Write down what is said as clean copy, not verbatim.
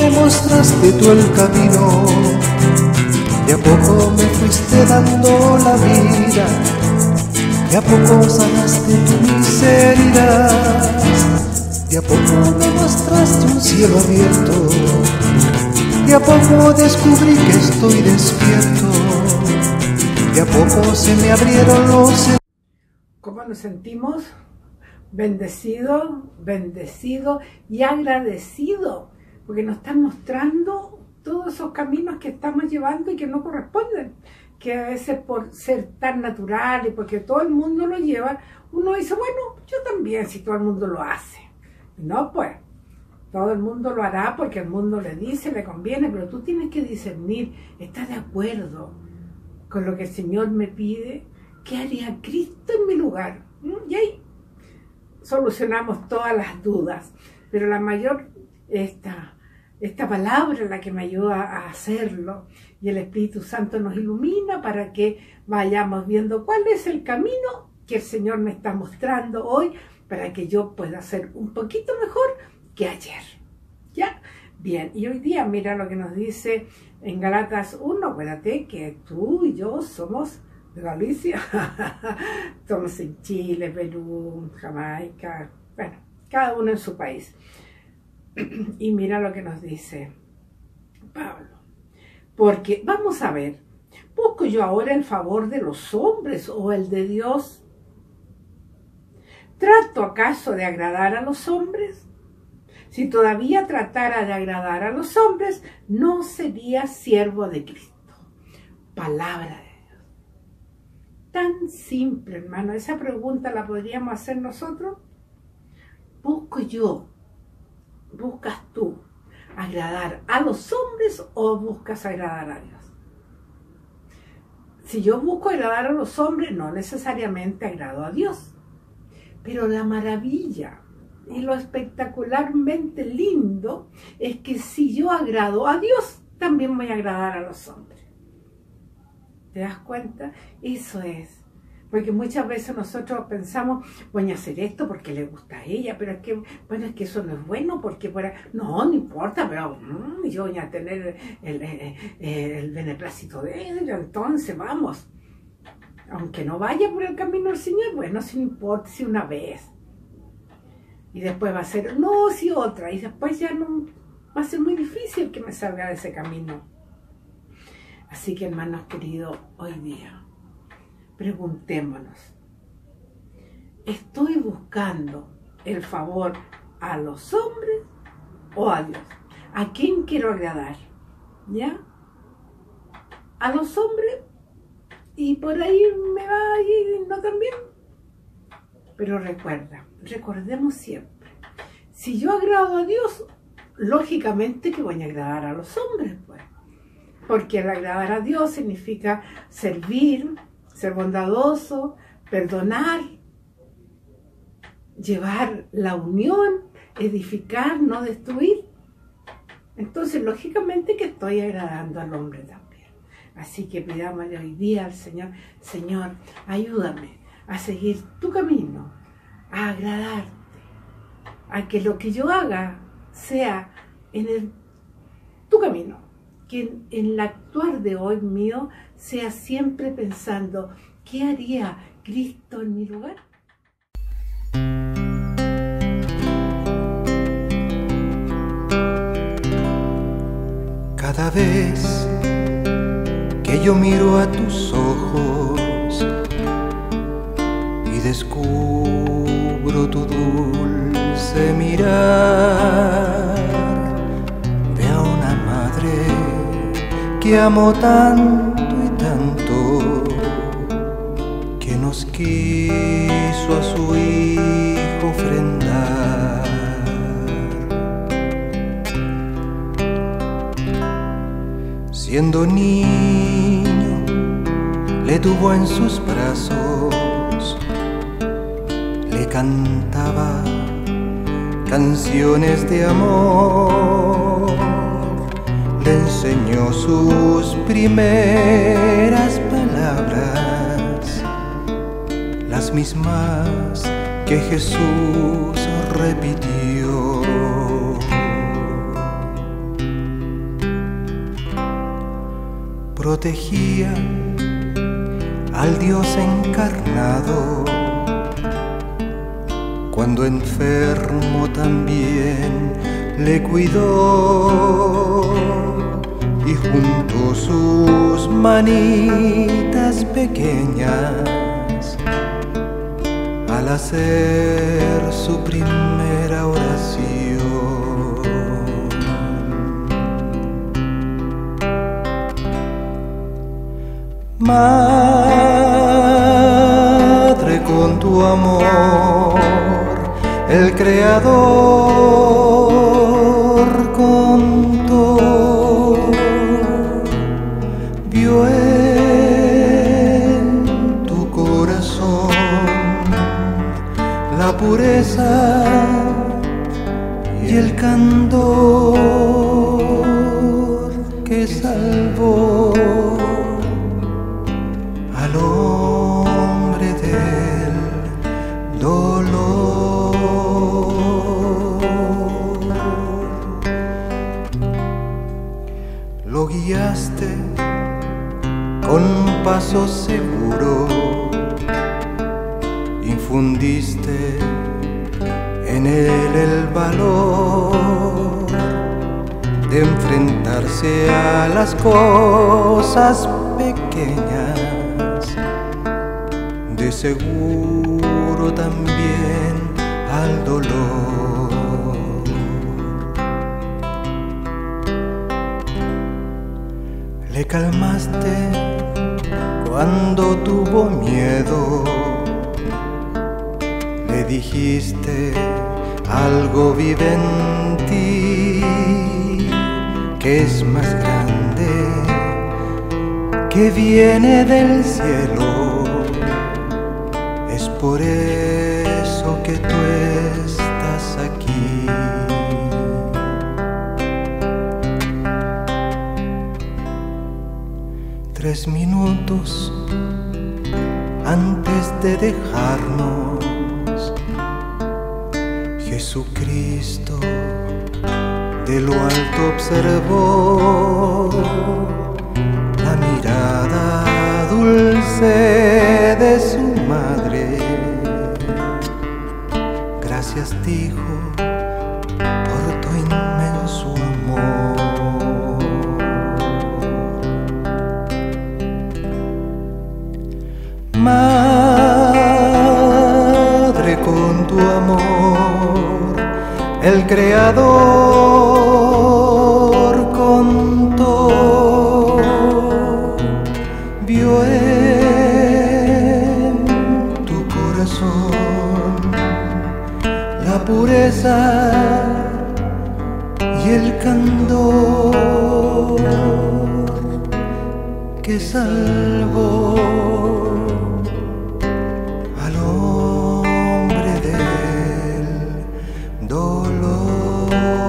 me mostraste tú el camino, de a poco me fuiste dando la vida, de a poco sanaste mis heridas, de a poco me mostraste un cielo abierto, de a poco descubrí que estoy despierto, de a poco se me abrieron los... ¿Cómo nos sentimos? Bendecido, bendecido y agradecido, porque nos están mostrando todos esos caminos que estamos llevando y que no corresponden, que a veces por ser tan natural y porque todo el mundo lo lleva, uno dice, bueno, yo también, si todo el mundo lo hace. Y no, pues, todo el mundo lo hará porque el mundo le dice, le conviene, pero tú tienes que discernir, ¿estás de acuerdo con lo que el Señor me pide? ¿Qué haría Cristo en mi lugar? Y ahí solucionamos todas las dudas, pero la mayor, esta palabra es la que me ayuda a hacerlo, y el Espíritu Santo nos ilumina para que vayamos viendo cuál es el camino que el Señor me está mostrando hoy, para que yo pueda ser un poquito mejor que ayer. ¿Ya? Bien, y hoy día mira lo que nos dice en Gálatas 1, acuérdate que tú y yo somos de Galicia, estamos en Chile, Perú, Jamaica, bueno, cada uno en su país. Y mira lo que nos dice Pablo, porque vamos a ver, ¿busco yo ahora el favor de los hombres o el de Dios? ¿Trato acaso de agradar a los hombres? Si todavía tratara de agradar a los hombres, no sería siervo de Cristo. Palabra de Dios. Tan simple, hermano. Esa pregunta la podríamos hacer nosotros. ¿Busco yo, buscas tú agradar a los hombres o buscas agradar a Dios? Si yo busco agradar a los hombres, no necesariamente agrado a Dios. Pero la maravilla y lo espectacularmente lindo es que si yo agrado a Dios, también voy a agradar a los hombres. ¿Te das cuenta? Eso es. Porque muchas veces nosotros pensamos, voy a hacer esto porque le gusta a ella, pero es que, bueno, es que eso no es bueno, porque no importa, pero yo voy a tener el beneplácito de ella, entonces vamos. Aunque no vaya por el camino del Señor, bueno, si no importa, si una vez. Y después va a ser, no, si otra, y después ya no, va a ser muy difícil que me salga de ese camino. Así que, hermanos queridos, hoy día, preguntémonos, ¿estoy buscando el favor a los hombres o a Dios? ¿A quién quiero agradar? ¿Ya? ¿A los hombres? Y por ahí me va y no tan bien. Pero recordemos siempre, si yo agrado a Dios, lógicamente que voy a agradar a los hombres, pues. Porque el agradar a Dios significa servir, ser bondadoso, perdonar, llevar la unión, edificar, no destruir. Entonces, lógicamente que estoy agradando al hombre también. Así que pidámosle hoy día al Señor, Señor, ayúdame a seguir tu camino, a agradarte, a que lo que yo haga sea en tu camino. Que en el actuar de hoy mío sea siempre pensando, ¿qué haría Cristo en mi lugar? Cada vez que yo miro a tus ojos y descubro tu dulce mirar, veo una madre que amo tanto y tanto, que nos quiso a su hijo ofrendar. Siendo niño, le tuvo en sus brazos, le cantaba canciones de amor, le enseñó sus primeras palabras, las mismas que Jesús repitió. protegía al Dios encarnado, cuando enfermo también le cuidó, y junto sus manitas pequeñas, al hacer su primera oración, Madre, con tu amor, el Creador contó, vio en tu corazón la pureza y el candor que salvó al hombre del dolor. Lo guiaste con paso seguro, infundiste en él el valor de enfrentarse a las cosas pequeñas, de seguro también al dolor. Le calmaste cuando tuvo miedo, le dijiste algo vive en ti que es más grande, que viene del cielo. Es por eso que tú estás aquí. Tres minutos antes de dejarnos, Jesucristo de lo alto observó la mirada dulce de su madre. Gracias, dijo, por tu inmenso amor. Madre, con tu amor, el Creador contó, vio en tu corazón la pureza y el candor que salvó al hombre del dolor.